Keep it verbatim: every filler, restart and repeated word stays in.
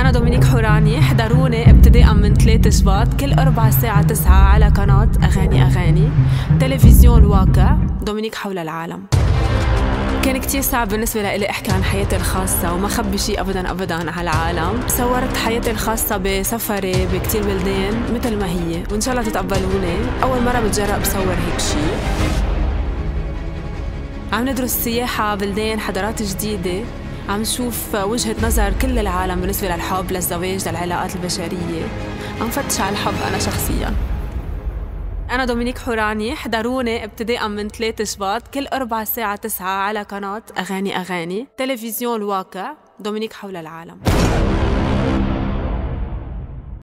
أنا دومينيك حوراني، احضروني ابتداءً من ثلاثة شباط كل أربع الساعة تسعة على قناة أغاني أغاني تلفزيون الواقع. دومينيك حول العالم. كان كتير صعب بالنسبة لإلي أحكي عن حياتي الخاصة وما خبي شي أبداً أبداً على العالم. صورت حياتي الخاصة بسفري بكتير بلدان مثل ما هي، وإن شاء الله تتقبلوني. أول مرة بتجرأ بصور هيك شي. عم ندرس سياحة بلدان حضارات جديدة، عم نشوف وجهة نظر كل العالم بالنسبة للحب، للزواج، للعلاقات البشرية. عم فتش على الحب أنا شخصياً. أنا دومينيك حوراني، احضروني ابتداءً من ثلاثة شباط كل أربع الساعة تسعة على قناة أغاني أغاني تلفزيون الواقع. دومينيك حول العالم.